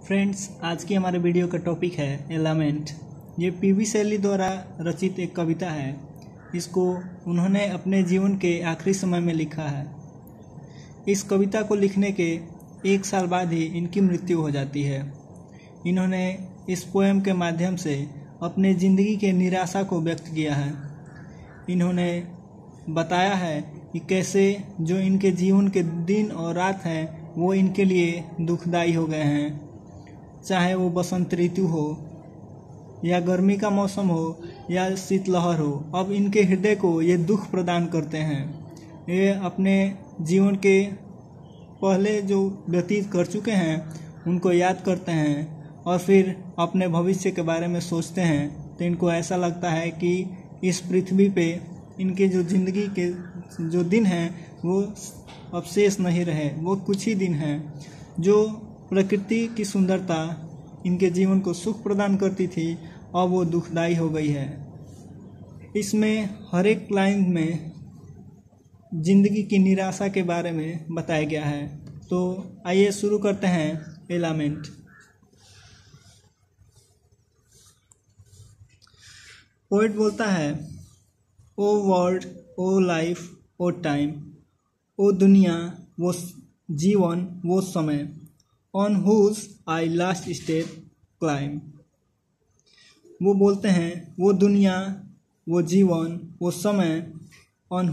Friends, आज की हमारे वीडियो का टॉपिक है एलामेंट। ये पीवी शैली द्वारा रचित एक कविता है। इसको उन्होंने अपने जीवन के आखिरी समय में लिखा है। इस कविता को लिखने के 1 साल बाद ही इनकी मृत्यु हो जाती है। इन्होंने इस पोएम के माध्यम से अपने ज़िंदगी के निराशा को व्यक्त किया है। इन्होंने बताया है कि कैसे जो इनके जीवन के दिन और रात हैं वो इनके लिए दुखदाई हो गए हैं, चाहे वो बसंत ऋतु हो या गर्मी का मौसम हो या शीतलहर हो। अब इनके हृदय को ये दुख प्रदान करते हैं। ये अपने जीवन के पहले जो व्यतीत कर चुके हैं उनको याद करते हैं और फिर अपने भविष्य के बारे में सोचते हैं। तो इनको ऐसा लगता है कि इस पृथ्वी पे इनके जो ज़िंदगी के जो दिन हैं वो अब शेष नहीं रहे, वो कुछ ही दिन हैं। जो प्रकृति की सुंदरता इनके जीवन को सुख प्रदान करती थी, अब वो दुखदाई हो गई है। इसमें हर एक लाइन में जिंदगी की निराशा के बारे में बताया गया है। तो आइए शुरू करते हैं एलामेंट। पोएट बोलता है, O world, O life, O time, ओ दुनिया, वो जीवन, वो समय, on whose I last step climb. वो बोलते हैं, वो दुनिया, वो जीवन, वो समय, on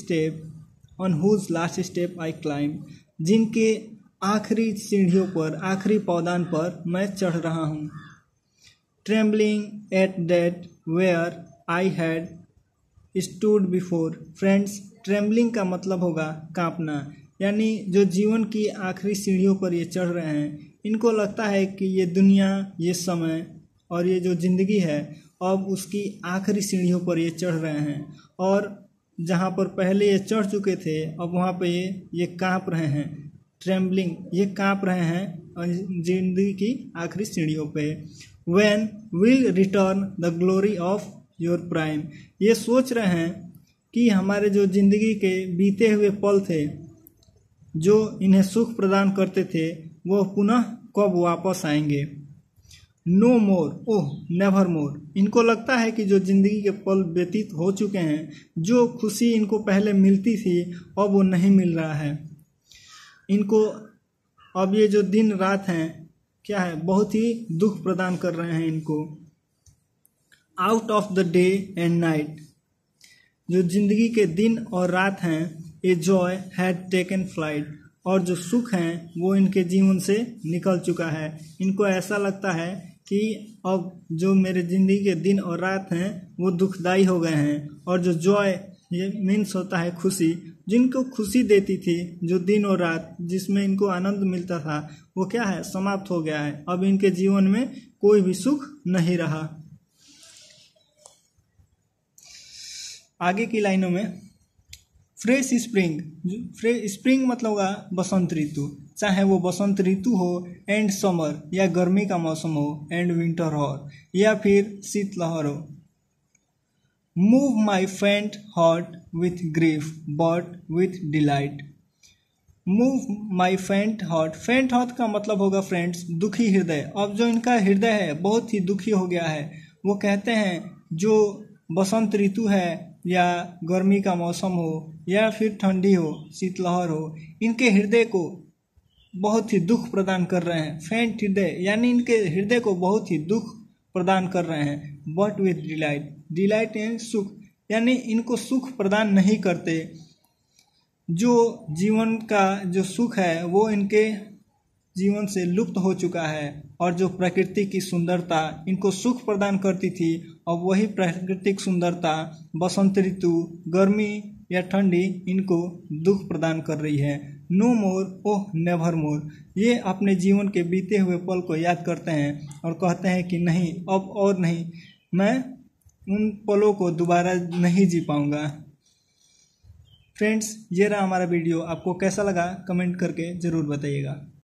whose last step I climb, जिनके आखिरी सीढ़ियों पर, आखिरी पौधान पर मैं चढ़ रहा हूँ। Trembling at that where I had stood before. Friends, trembling का मतलब होगा कांपना, यानी जो जीवन की आखिरी सीढ़ियों पर ये चढ़ रहे हैं। इनको लगता है कि ये दुनिया, ये समय और ये जो ज़िंदगी है अब उसकी आखिरी सीढ़ियों पर ये चढ़ रहे हैं, और जहाँ पर पहले ये चढ़ चुके थे अब वहाँ पे ये कांप रहे हैं। ट्रेम्बलिंग, ये कांप रहे हैं ज़िंदगी की आखिरी सीढ़ियों पे। When will return the glory of your prime. ये सोच रहे हैं कि हमारे जो ज़िंदगी के बीते हुए पल थे जो इन्हें सुख प्रदान करते थे वो पुनः कब वापस आएंगे। No more, oh never more. इनको लगता है कि जो ज़िंदगी के पल व्यतीत हो चुके हैं, जो खुशी इनको पहले मिलती थी अब वो नहीं मिल रहा है इनको। अब ये जो दिन रात हैं क्या है, बहुत ही दुख प्रदान कर रहे हैं इनको। Out of the day and night, जो ज़िंदगी के दिन और रात हैं, a joy had taken flight, और जो सुख हैं वो इनके जीवन से निकल चुका है। इनको ऐसा लगता है कि अब जो मेरे ज़िंदगी के दिन और रात हैं वो दुखदाई हो गए हैं, और जो जॉय, ये मीन्स होता है खुशी, जिनको खुशी देती थी जो दिन और रात जिसमें इनको आनंद मिलता था, वो क्या है, समाप्त हो गया है। अब इनके जीवन में कोई भी सुख नहीं रहा। आगे की लाइनों में फ्रेश स्प्रिंग, स्प्रिंग मतलब होगा बसंत ऋतु, चाहे वो बसंत ऋतु हो, एंड समर या गर्मी का मौसम हो, एंड विंटर हो या फिर शीतलहर हो। Move my faint heart with grief but with delight. Move my faint heart, फेंट हार्ट का मतलब होगा फ्रेंड्स दुखी हृदय। अब जो इनका हृदय है बहुत ही दुखी हो गया है। वो कहते हैं जो बसंत ऋतु है या गर्मी का मौसम हो या फिर ठंडी हो, शीतलहर हो, इनके हृदय को बहुत ही दुख प्रदान कर रहे हैं। फेंट हृदय यानी इनके हृदय को बहुत ही दुख प्रदान कर रहे हैं। बट विथ डिलाइट, डिलाइट यानी सुख, यानी इनको सुख प्रदान नहीं करते। जो जीवन का जो सुख है वो इनके जीवन से लुप्त हो चुका है, और जो प्रकृति की सुंदरता इनको सुख प्रदान करती थी अब वही प्राकृतिक सुंदरता बसंत ऋतु, गर्मी या ठंडी इनको दुख प्रदान कर रही है। No more, oh never more. ये अपने जीवन के बीते हुए पल को याद करते हैं और कहते हैं कि नहीं, अब और नहीं, मैं उन पलों को दोबारा नहीं जी पाऊंगा। फ्रेंड्स, ये रहा हमारा वीडियो। आपको कैसा लगा कमेंट करके ज़रूर बताइएगा।